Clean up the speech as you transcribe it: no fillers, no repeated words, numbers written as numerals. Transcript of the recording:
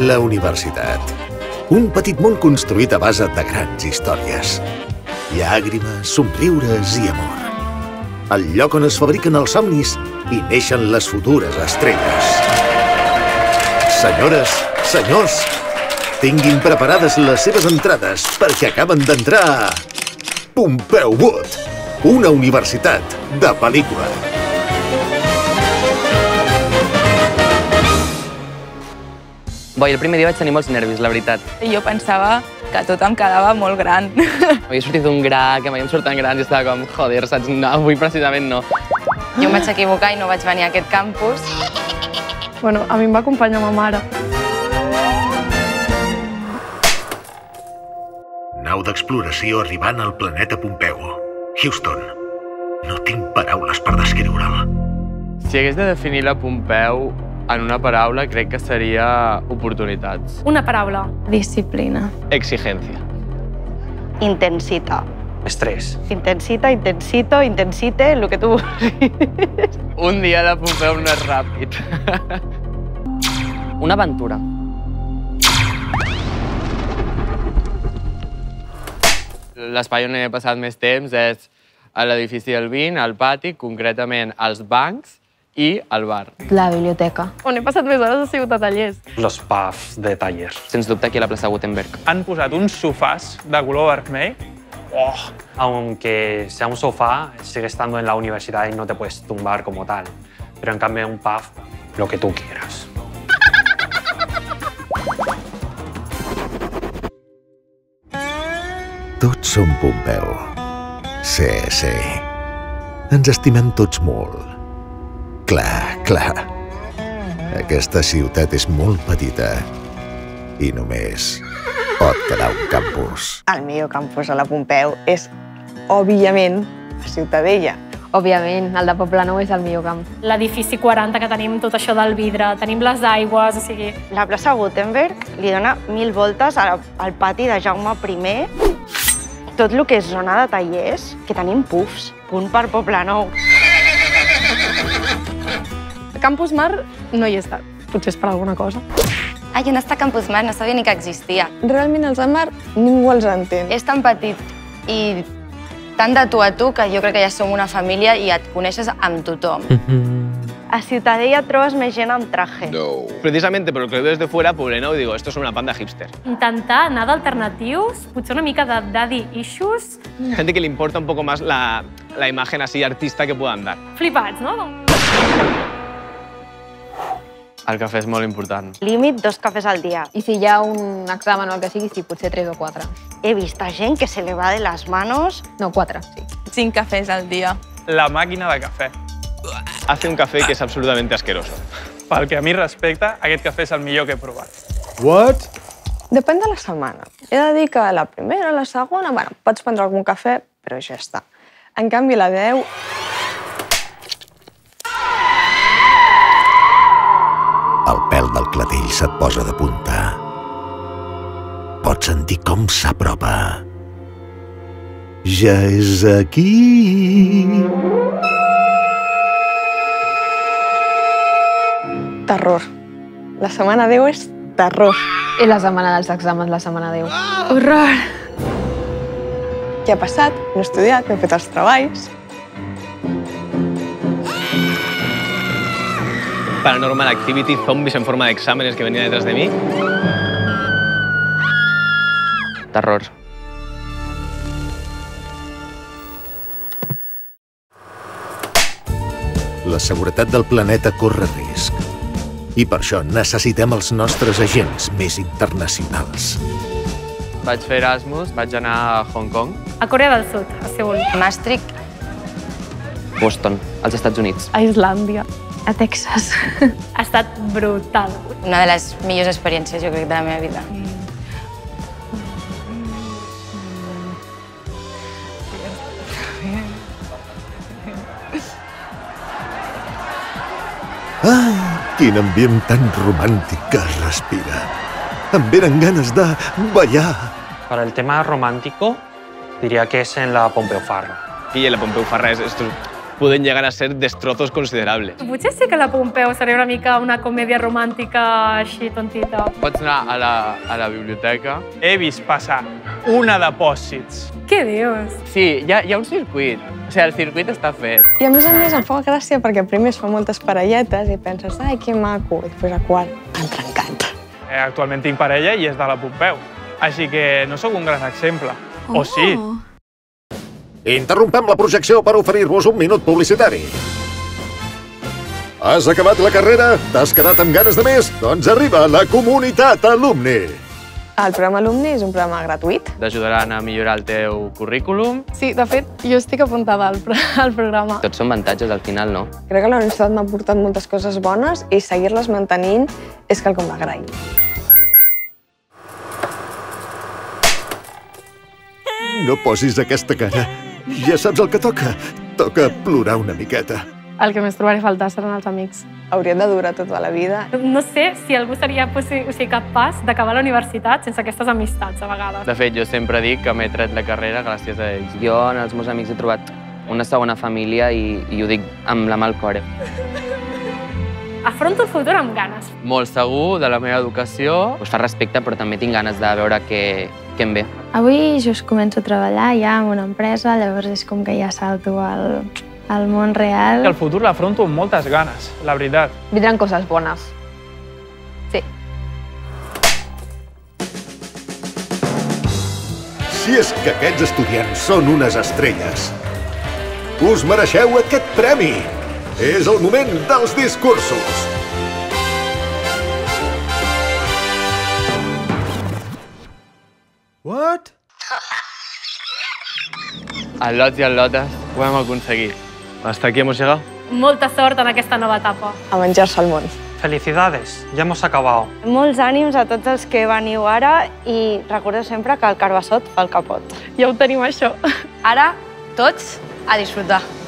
La universitat. Un petit món construït a base de grans històries. Llàgrimes, somriures i amor. El lloc on es fabriquen els somnis i neixen les futures estrelles. Senyores, senyors, tinguin preparades les seves entrades perquè acaben d'entrar a Pompeu Wood, una universitat de pel·lícula. Boi, el primer dia vaig tenir molts nervis, la veritat. Jo pensava que tot em quedava molt gran. Havia sortit un gra, que mai em surten grans, i estava com, joder, saps? No, avui precisament no. Jo em vaig equivocar i no vaig venir a aquest campus. Bueno, a mi em va acompanyar ma mare. Nau d'exploració arribant al planeta Pompeu. Houston. No tinc paraules per descriure'l. Si hagués de definir la Pompeu en una paraula, crec que seria oportunitats. Una paraula. Disciplina. Exigència. Intensita. Estrès. Intensita, intensito, intensite, el que tu vulguis. Un dia a la Pompeu no és ràpid. Una aventura. L'espai on he passat més temps és a l'edifici del Vint, al pati, concretament als bancs i al bar. La biblioteca. On he passat més hores ha sigut a tallers. Los pubs de tallers. Sens dubte aquí a la plaça Gutenberg. Han posat uns sofàs de color vermell. Oh, aunque sea un sofá, sigue estando en la universidad y no te puedes tumbar como tal. Pero en cambio en un pub, lo que tú quieras. Tots som Pompeu. Sí, sí. Ens estimem tots molt. Clar, clar. Aquesta ciutat és molt petita i només pot quedar un campus. El millor campus a la Pompeu és, òbviament, a Ciutadella. Òbviament, el de Poblenou és el millor camp. L'edifici 40, que tenim tot això del vidre, tenim les aigües, o sigui... La plaça Gutenberg li dona 1000 voltes al pati de Jaume I. Tot el que és zona de tallers, que tenim pufs, punt per Poblenou. A Campus Mar no hi he estat, potser és per alguna cosa. Ai, on està Campus Mar? No sabia ni que existia. Realment els de Mar ningú els entén. És tan petit i tan de tu a tu que jo crec que ja som una família i et coneixes amb tothom. A Ciutadella trobes més gent amb traje. Precisamente por lo que veo desde fuera, Poblenou, digo, esto es una banda hipster. Intentar anar d'alternatius, potser una mica de daddy issues. Gente que le importa un poco más la imagen así artista que puedan dar. Flipats, no? El cafè és molt important. Límit 2 cafès al dia. I si hi ha un examen o el que sigui, sí, potser 3 o 4. He vist a gent que se le va de les manos. No, 4, sí. 5 cafès al dia. La màquina de cafè. Hace un café que es absolutamente asqueroso. Pel que a mi respecta, aquest cafè és el millor que he provat. What? Depèn de la setmana. He de dir que la primera, la segona, bueno, pots prendre algun cafè, però ja està. En canvi, la 10... El pèl del clatell se't posa de punta. Pots sentir com s'apropa. Ja és aquí. Terror. La setmana 10 és terror. És la setmana dels exàmens, la setmana 10. Horror! Què ha passat? No he estudiat, no he fet els treballs. Paranormal Activity, zombies en forma de exámenes que venían detrás de mí. Terror. La seguretat del planeta corre risc. I per això necessitem els nostres agents més internacionals. Vaig fer Erasmus, vaig anar a Hong Kong. A Corea del Sud, a Seul. Maastricht. Boston, als Estats Units. A Islàndia. A Texas. Ha estat brutal. Una de les millors experiències, jo crec, de la meva vida. Ai, quin ambient tan romàntic que es respira. Em venen ganes de ballar. Para el tema romántico, diría que es en la Pompeu Fabra. Y en la Pompeu Fabra esto pueden llegar a ser destrozos considerables. Potser sí que la Pompeu seria una mica una comèdia romàntica així tontita. Pots anar a la biblioteca. He vist passar una de pòssits. Què dius? Sí, hi ha un circuit. O sigui, el circuit està fet. I a més em fa gràcia perquè primer es fa moltes parelletes i penses, ai, que maco, i després a quart han trencat. Actualment tinc parella i és de la Pompeu, així que no sóc un gran exemple. O sí. Interrompem la projecció per oferir-vos un minut publicitari. Has acabat la carrera? T'has quedat amb ganes de més? Doncs arriba la Comunitat Alumni. El programa Alumni és un programa gratuït. T'ajudaran a millorar el teu currículum. Sí, de fet, jo estic apuntada al programa. Tots són avantatges al final, no? Crec que la universitat m'ha portat moltes coses bones i seguir-les mantenint és quelcom d'agrair. No posis aquesta cara. Ja saps el que toca. Toca plorar una miqueta. El que més trobaré a faltar seran els amics. Haurien de durar tota la vida. No sé si algú seria capaç d'acabar la universitat sense aquestes amistats, a vegades. De fet, jo sempre dic que m'he tret la carrera gràcies a ells. Jo en els meus amics he trobat una segona família i ho dic amb la mà al cor. Afronto el futur amb ganes. Molt segur de la meva educació. Us fa respecte, però també tinc ganes de veure què em ve. Avui just començo a treballar ja en una empresa, llavors és com que ja salto al món real. El futur l'afronto amb moltes ganes, la veritat. Vindran coses bones. Sí. Si és que aquests estudiants són unes estrelles, us mereixeu aquest premi. És el moment dels discursos. What? El Lots i el Lotes ho hem aconseguit. Hasta aquí hemos llegado. Molta sort en aquesta nova etapa. A menjar-se el món. Felicidades, ya hemos acabado. Molts ànims a tots els que veniu ara i recordeu sempre que el carbassot fa el capot. Ja ho tenim, això. Ara, tots, a disfrutar.